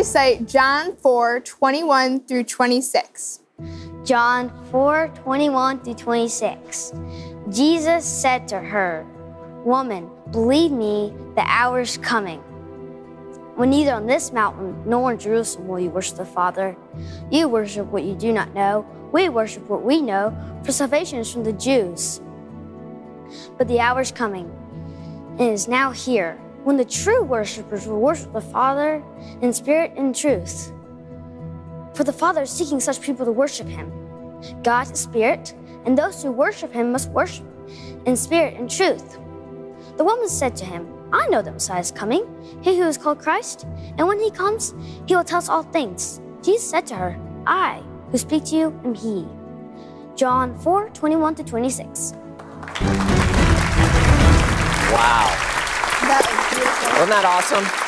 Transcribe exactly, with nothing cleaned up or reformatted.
recite John four, twenty-one through twenty-six. John four, twenty-one through twenty-six. Jesus said to her, "Woman, believe me, the hour is coming when neither on this mountain nor in Jerusalem will you worship the Father. You worship what you do not know. We worship what we know, for salvation is from the Jews. But the hour is coming, and is now here, when the true worshipers will worship the Father in spirit and truth. For the Father is seeking such people to worship him. God is spirit, and those who worship him must worship in spirit and truth." The woman said to him, "I know the Messiah is coming, he who is called Christ, and when he comes, he will tell us all things." Jesus said to her, "I who speak to you am he." John four, twenty-one to twenty-six. Wow. That was beautiful. Wasn't that awesome?